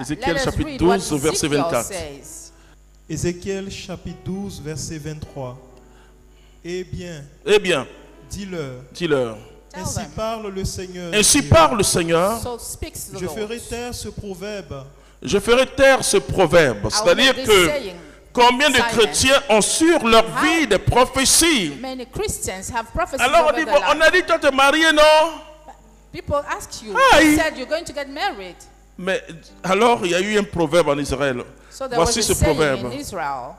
Ézéchiel chapitre 12, verset 24. Ézéchiel chapitre 12, verset 23. Eh bien, dis-leur. Ainsi parle le Seigneur. Ainsi parle le Seigneur. Je ferai taire ce proverbe. Je ferai taire ce proverbe. C'est-à-dire que combien de chrétiens ont sur leur vie des prophéties? Alors on dit, bon, on a dit, tu vas te marier, non? People ask you, Aïe. they said you're going to get married. Mais alors il y a eu un proverbe en Israël. So there Voici was ce a saying proverbe. in Israel.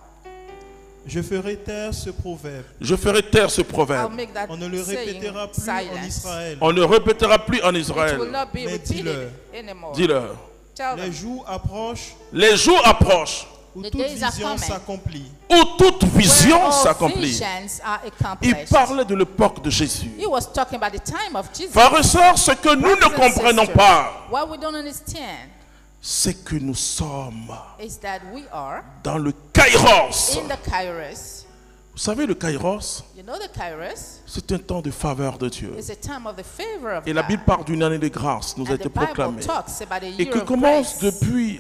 Je ferai taire ce proverbe. Je ferai taire ce I'll proverbe. make that On ne le saying répétera plus en silent. Israël. On ne répétera plus en It will Israël. not be Mais repeated dis-leur. anymore. Dis-leur. Tell Les them. jours approchent Les jours approchent où The toute days are vision coming. s'accomplit. où toute vision Where all s'accomplit. visions are Il accomplished. parlait de l'époque de Jésus. He was talking about the time of Jesus. Frères et sœurs, ce que nous ne Brothers and comprenons sisters, pas, what we don't understand c'est que nous sommes is that we are dans le Kairos. in the Kairos. Vous savez, le Kairos, You know the Kairos c'est un temps de faveur de Dieu. is a time of the favor of Et la God. Bible parle d'une année de grâce, nous a And été the Bible proclamée. talks about a Et year qui of commence grace. depuis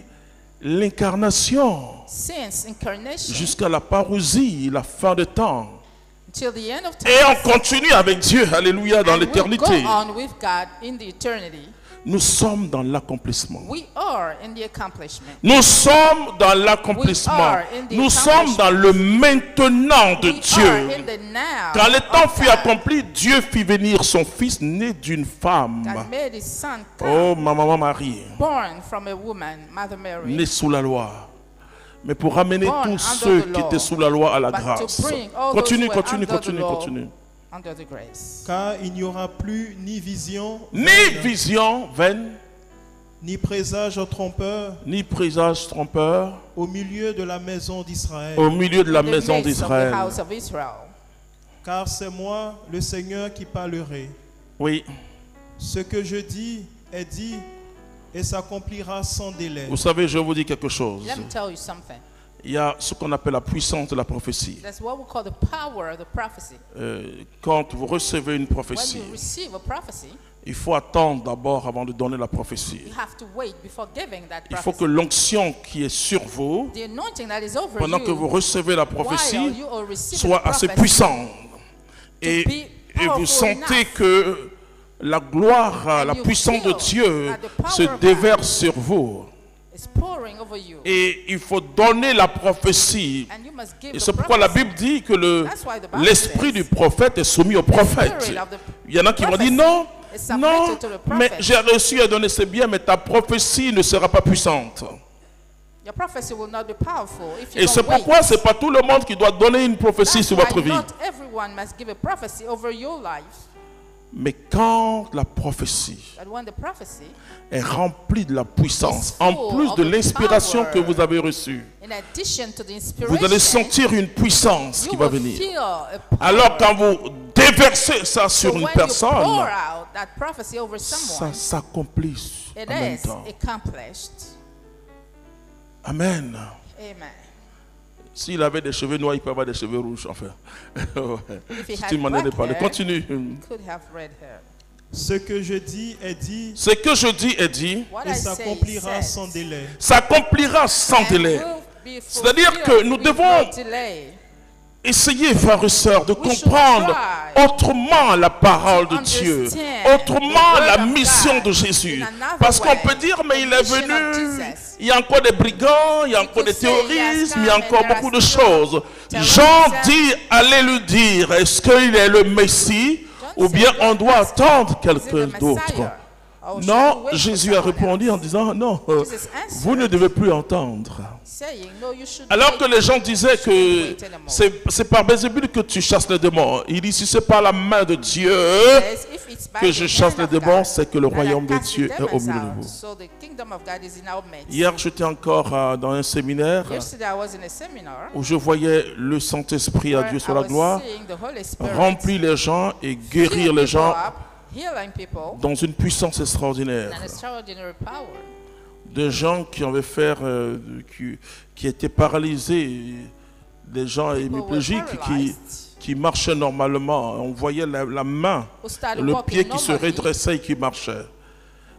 l'incarnation Since incarnation jusqu'à la parousie, la fin de temps. till the end of time. Et on continue avec Dieu, alléluia, dans And we'll l'éternité. go on with God in the eternity. Nous sommes dans l'accomplissement. We are in the accomplishment. Nous sommes dans l'accomplissement. We are in the Nous sommes dans le maintenant de We are Dieu. in the now. Quand le temps of fut God. accompli, Dieu fit venir son fils né d'une femme. God made his son come, Oh, ma maman Marie, born from a woman, Mother Mary. né sous la loi. Mais pour ramener Born tous under ceux the qui law, étaient sous la loi à la but to grâce. bring all those Continue, who were continue, under the continue, law continue. under the grace. Car il n'y aura plus ni vision, Ni vaine, vision vaine, ni présage trompeur ni présage trompeur au milieu de la maison d'Israël. au milieu de la In the maison midst of the d'Israël. house of Israel. Car c'est moi, le Seigneur, qui parlerai. Oui, Ce que je dis est dit et s'accomplira sans délai. vous savez, je vous dis quelque chose. Let me tell you something. Il y a ce qu'on appelle la puissance de la prophétie. That's what we call the power of the prophecy. Quand vous recevez une When prophétie, you receive a prophecy, il faut attendre d'abord avant de donner la prophétie. you have to wait before giving that Il faut prophecy. que l'onction qui est sur vous, The anointing that is over pendant que vous you, recevez la while prophétie, you are receiving soit the assez prophecy, puissante. Et be vous powerful sentez enough. que la gloire, And la you puissance de feel Dieu that the power se of God déverse sur vous. is pouring over you. Et il faut donner la prophétie. And you must give Et the c'est pourquoi la prophecy. Bible dit que That's why the Bible l'esprit says du prophète est soumis au prophète. spirit of the Il y en a qui vont dire prophecy non, is submitted non, to the mais prophet. j'ai reçu à donner c'est bien, mais ta prophétie ne sera pas puissante. Your prophecy will not be powerful if you Et don't c'est wait. pourquoi c'est pas tout le monde qui doit donner une prophétie That's sur why votre vie. not everyone must give a prophecy over your life. Mais quand la prophétie But when the prophecy, est remplie de la puissance, Is en full plus of de the l'inspiration power, que vous avez reçue, in addition to the inspiration, vous allez sentir une puissance you qui va will venir. feel a power. Alors quand vous déversez ça So sur une when you pour personne, out that prophecy over ça someone, s'accomplit it en même is temps. accomplished. Amen. Amen. S'il avait des cheveux noirs, il peut avoir des cheveux rouges, enfin. If he Si had tu m'en as black parlé, hair, continue. could have red hair. Ce que je dis est dit Ce que je dis est dit, What et I say s'accomplira is sans délai. s'accomplira sans and délai. will be C'est-à-dire fulfilled que nous with devons no delay. Essayez, frères et sœurs, de We should comprendre try autrement la parole de to Dieu, understand autrement the word la of mission God de Jésus. in another Parce qu'on way. peut dire, mais The il est mission of venu, Jesus. il y a encore des brigands, il y a You encore des could say he has terroristes, il y a come encore and there beaucoup are de still choses. terrorism. Jean dit, allez lui dire, est-ce qu'il est le Messie ou bien said, on doit attendre Is it quelqu'un the d'autre? Messiah? Or should Non, we wait for Jésus a someone répondu else? en disant, non, Jesus answered, vous ne devez plus entendre. saying, no, you should Alors wait. que les gens disaient que wait anymore. c'est par Bézébul que tu chasses les démons. Il dit, si c'est par la main de Dieu Says, if it's by que the je chasse hand les of démons, God c'est que le that I royaume de cast the Dieu est au demons milieu de out. vous. So the kingdom of God is in our midst. Hier, j'étais encore dans un séminaire Yesterday, I was in a seminar où je voyais le Saint-Esprit à where Dieu I sur la was gloire seeing the Holy Spirit remplir les gens et guérir filling les people gens up, healing people, dans une puissance extraordinaire. and an extraordinary power. Des gens qui avaient fait, qui étaient paralysés, des gens People were hémiplégiques paralyzed, qui marchaient normalement. On voyait la main, who started le walking pied qui se normally. redressait et qui marchait.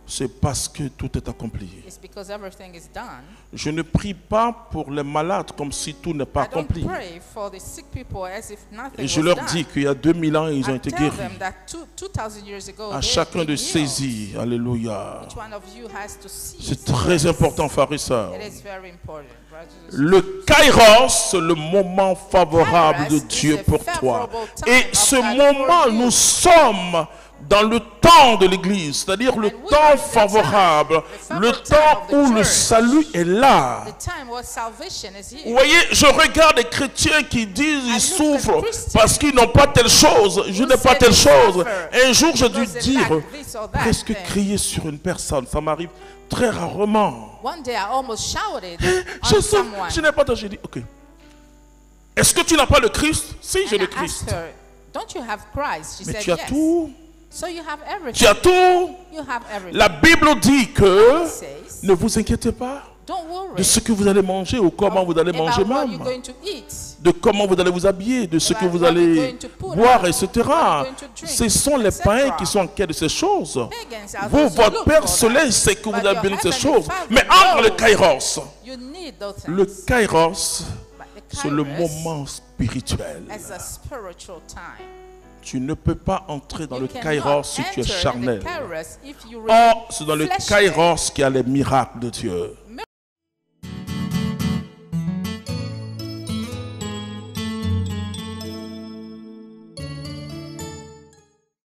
c'est parce que tout est accompli. It's because everything is done. Je ne prie pas pour les malades comme si tout n'est pas I don't accompli. pray for the sick people as if nothing Et je was leur done. dis qu'il y a 2000 ans, ils ont I été tell guéris. them that 2000 years ago, À they chacun have de been healed. saisir. Alléluia. Each one of you has to see. C'est très important, frères et sœurs. It is very important, brothers and sisters. Le Kairos, c'est le moment favorable de Dieu pour toi. Et ce moment, nous sommes dans le temps de l'Église, c'est-à-dire le temps favorable, le temps où le salut est là. The time where salvation is here. Vous voyez, je regarde des chrétiens qui disent ils souffrent parce qu'ils n'ont pas telle chose, je n'ai pas telle chose. Un jour, j'ai dû dire, presque crier sur une personne, ça m'arrive très rarement. One day I almost shouted Je on sais, someone. je n'ai pas telle. J'ai dit, ok. Est-ce que tu n'as pas le Christ? Si, j'ai And le I Christ. asked her, don't you have Christ? She Mais said tu as yes. tout. So you have everything. Tu as tout. You have everything. La Bible dit que It says, ne vous inquiétez pas don't de worry ce que vous allez manger ou comment vous allez manger about what même, you're going to eat. de comment vous allez vous habiller, de ce que About vous what you're allez going to put boire, on, etc. what you're going to drink, Ce sont les etc. païens qui sont en quête de ces choses. Pagans are Vous, those who votre look Père for Soleil that. sait que vous But avez your besoin de ces Heavenly choses. Father Mais entre le knows Kairos, you need those things. le Kairos, But the c'est le Kairos moment spirituel. is a spiritual time. Tu ne peux pas entrer dans You le cannot Kairos si tu es enter in the charnel. Kairos if you Or, c'est dans le fleshly. Kairos qu'il y a les miracles de Dieu.